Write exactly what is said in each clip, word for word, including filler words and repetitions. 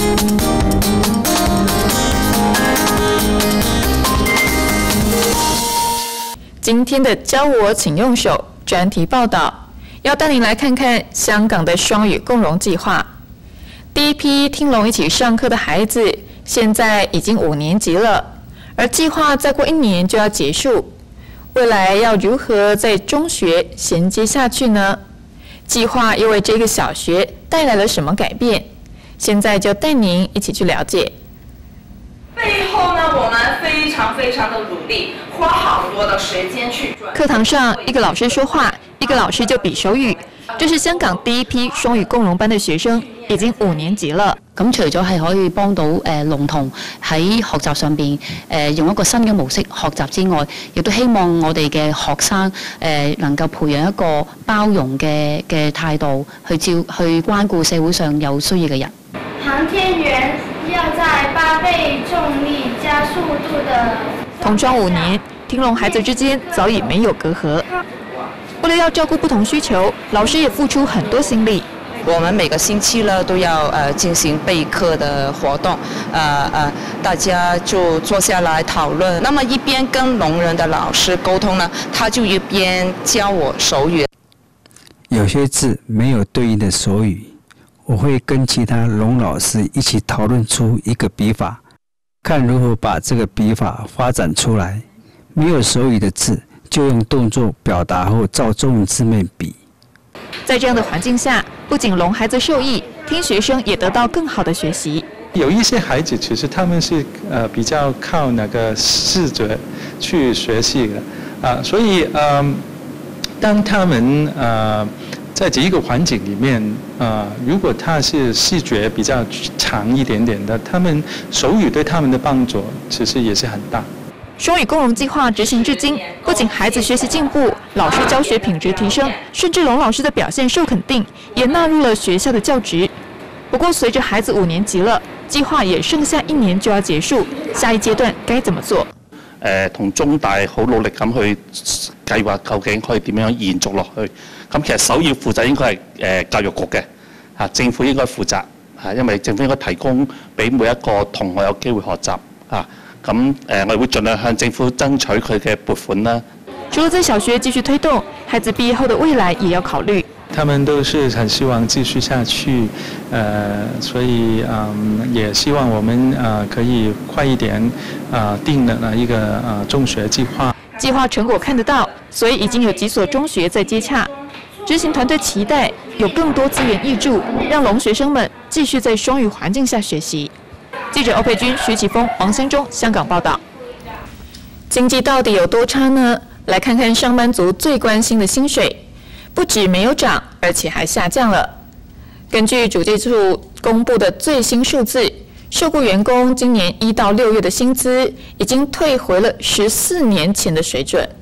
今天的教我请用手专题报道，要带您来看看香港的双语共融计划。第一批听聋一起上课的孩子，现在已经五年级了，而计划再过一年就要结束。未来要如何在中学衔接下去呢？计划又为这个小学带来了什么改变？现在就带您一起去了解。 背后呢，我们非常非常的努力，花好多的时間去。 課堂上，一個老師說話，一個老師就比手語。這是香港第一批雙語共融班的學生，已經五年級了。 咁除咗係可以幫到誒聾童喺學習上邊誒用一個新嘅模式學習之外，亦都希望我哋嘅學生誒能夠培養一個包容嘅嘅態度，去照去關顧社會上有需要嘅人。 航天員要在八倍重力加速度的。 同窗五年，聽聾孩子之間早已沒有隔閡。為了要照顧不同需求，老師也付出很多心力。 我們每個星期呢都要呃進行備課的活動，呃呃，大家就坐下來討論。那麼一邊跟聾人的老師溝通呢，他就一邊教我手語。 有些字沒有對應的手語，我會跟其他聾老師一起討論出一個筆法，看如何把這個筆法發展出來。沒有手語的字，就用動作表達後照中文字面比。 在這樣的環境下，不僅聾孩子受益，聽學生也得到更好的學習。 有一些孩子其實他們是呃比較靠那個視覺去學習的啊、呃，所以呃，當他們呃在這一個環境裡面啊、呃，如果他是視覺比較強一點點的，他們手語對他們的幫助其實也是很大。 雙語共融計劃執行至今，不僅孩子學習進步，老師教學品質提升，甚至聾老師的表現受肯定，也納入了學校的教職。不過，隨着孩子五年級了，計劃也剩下一年就要結束，下一階段該怎麼做？ 誒，同中大好努力咁去計劃，究竟可以點樣延續落去？咁其實首要負責應該係誒教育局嘅，嚇政府應該負責嚇，因為政府應該提供俾每一個同學有機會學習嚇。咁誒，我哋會盡量向政府爭取佢嘅撥款啦。 除了在小學繼續推動，孩子畢業後的未來也要考慮。 他們都是很希望繼續下去，呃，所以嗯，也希望我們呃可以快一點啊、呃、定了一個呃中學計劃。 計劃成果看得到，所以已經有幾所中學在接洽。執行團隊期待有更多資源挹注，讓聾學生們繼續在雙語環境下學習。記者歐佩君、徐啟峰、王新忠，香港報道。經濟到底有多差呢？來看看上班族最關心的薪水，不止沒有漲，而且還下降了。根據主計處公布的最新數字，受雇員工今年一到六月的薪資已經退回了十四年前的水準。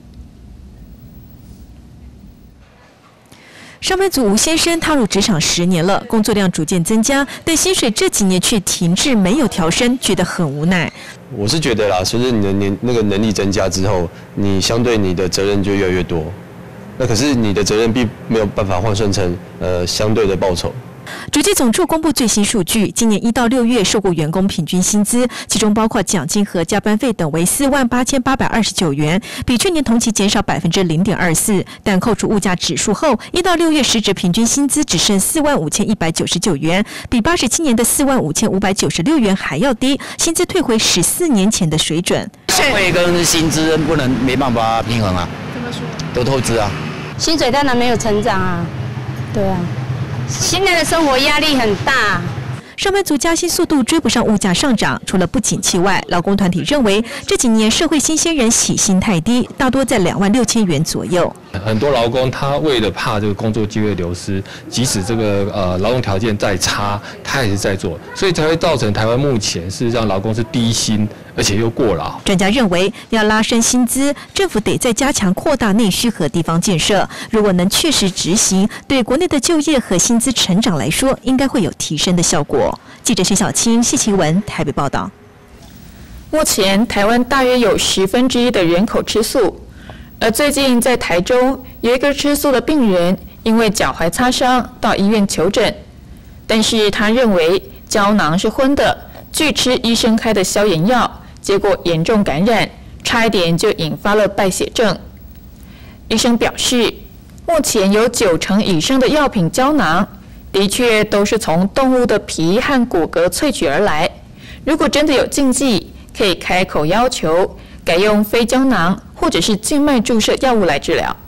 上班族吳先生踏入職場十年了，工作量逐漸增加，但薪水這幾年卻停滯，沒有調升，覺得很無奈。 我是覺得啦，隨着你的年那個能力增加之後，你相對你的責任就越來越多。那可是你的責任並沒有辦法換算成呃相對的報酬。 主計總處公布最新數據，今年一到六月受雇員工平均薪資，其中包括獎金和加班費等為四萬八千八百二十九元，比去年同期減少百分之零點二四。但扣除物價指數後，一到六月實質平均薪資只剩四萬五千一百九十九元，比八十七年的四萬五千五百九十六元還要低，薪資退回十四年前的水準。 消費跟薪資不能沒辦法平衡啊， 怎麼說？ 都透支啊， 薪水當然沒有成長啊，對啊。現在的生活壓力很大， 上班族加薪速度追不上物價上漲，除了不景氣外，勞工團體認為這幾年社會新鮮人起薪太低，大多在兩萬六千元左右。 很多勞工他為了怕這個工作機會流失，即使這個呃勞動條件再差，他也是在做，所以才會造成台灣目前事實上勞工是低薪，而且又過勞。 專家認為，要拉升薪資，政府得再加強擴大內需和地方建設。如果能確實執行，對國內的就業和薪資成長來說，應該會有提升的效果。記者徐小青、謝其文台北報道。 目前台灣大約有十分之一的人口吃素，而最近在台中有一個吃素的病人，因為腳踝擦傷到醫院求診，但是他認為胶囊是荤的，拒吃医生开的消炎药，结果严重感染，差一点就引发了败血症。医生表示，目前有九成以上的药品胶囊，的确都是从动物的皮和骨骼萃取而来。如果真的有禁忌，可以开口要求改用非胶囊或者是静脉注射药物来治疗。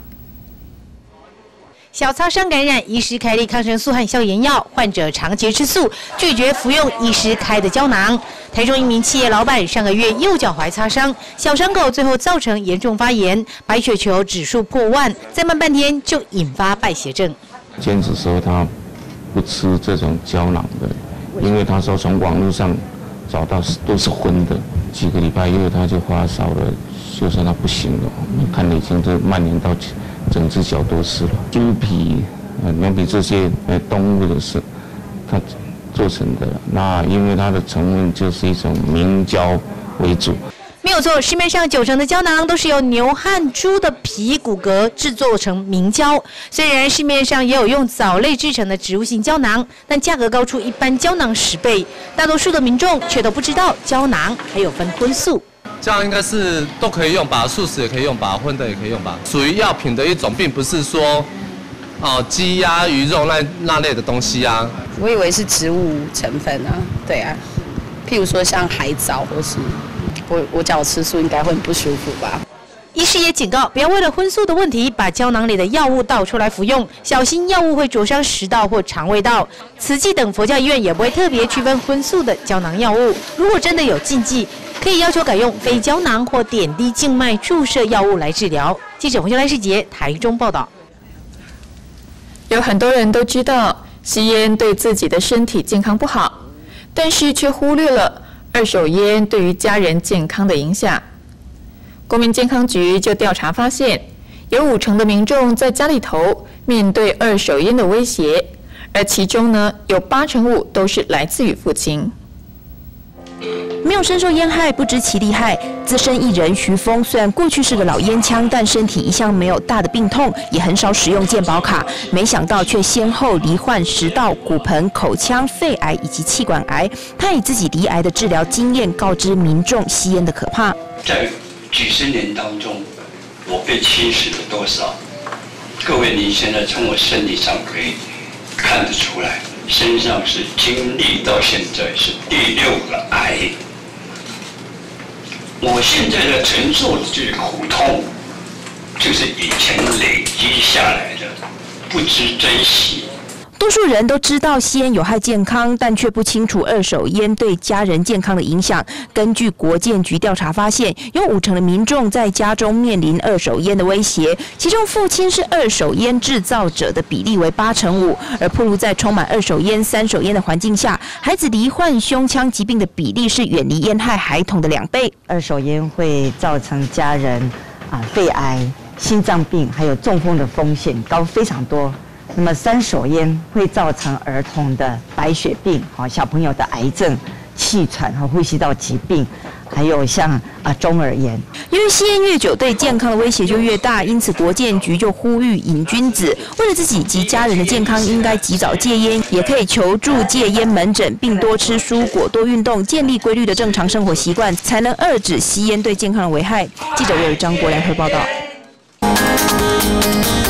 小擦伤感染，医师开立抗生素和消炎药，患者长期吃素，拒绝服用医师开的胶囊。台中一名企业老板上个月右脚踝擦伤，小伤口最后造成严重发炎，白血球指数破万，再慢半天就引发败血症。 坚持说他不吃这种胶囊的，因为他说从网络上找到都是荤的，几个礼拜以后他就发烧了，就说他不行了，看已经都蔓延到整只脚都是了。猪皮、呃牛皮这些呃动物的是它做成的，那因为它的成分就是一种明胶为主。 没有错，市面上九成的胶囊都是由牛和猪的皮骨骼制作成明胶。虽然市面上也有用藻类制成的植物性胶囊，但价格高出一般胶囊十倍。大多数的民众却都不知道胶囊还有分荤素。 这样应该是都可以用吧，素食也可以用吧，荤的也可以用吧，属于药品的一种，并不是说哦鸡鸭鱼肉那那类的东西啊。 我以为是植物成分啊，对啊，譬如说像海藻或是。我我叫我吃素应该会很不舒服吧。 医师也警告，不要为了荤素的问题把胶囊里的药物倒出来服用，小心药物会灼伤食道或肠胃道。慈济等佛教医院也不会特别区分荤素的胶囊药物。如果真的有禁忌，可以要求改用非胶囊或点滴静脉注射药物来治疗。记者洪秀兰、世杰台中报道。 有很多人都知道吸烟对自己的身体健康不好，但是却忽略了二手烟对于家人健康的影响。国民健康局就调查发现，有五成的民众在家里头面对二手烟的威胁，而其中呢，有八成五都是来自于父亲。 没有深受烟害，不知其厉害。资深艺人徐峰虽然过去是个老烟枪，但身体一向没有大的病痛，也很少使用健保卡。没想到却先后罹患食道、骨盆、口腔、肺癌以及气管癌。他以自己罹癌的治疗经验告知民众吸烟的可怕。 在几十年当中，我被侵蚀了多少？各位，你现在从我身体上可以看得出来，身上是经历到现在是第六个癌。我现在的承受的这个苦痛，就是以前累积下来的，不知珍惜。 多数人都知道吸烟有害健康，但却不清楚二手烟对家人健康的影响。根据国健局调查发现，有五成的民众在家中面临二手烟的威胁，其中父亲是二手烟制造者的比例为八成五，而暴露在充满二手烟、三手烟的环境下，孩子罹患胸腔疾病的比例是远离烟害孩童的两倍。 二手烟会造成家人啊肺癌、心脏病还有中风的风险高非常多。那么三手烟会造成儿童的白血病，好小朋友的癌症、气喘和呼吸道疾病，还有像啊中耳炎。 由于吸烟越久，对健康的威胁就越大，因此国健局就呼吁瘾君子为了自己及家人的健康，应该及早戒烟，也可以求助戒烟门诊，并多吃蔬果、多运动，建立规律的正常生活习惯，才能遏止吸烟对健康的危害。记者为张国良汇报道。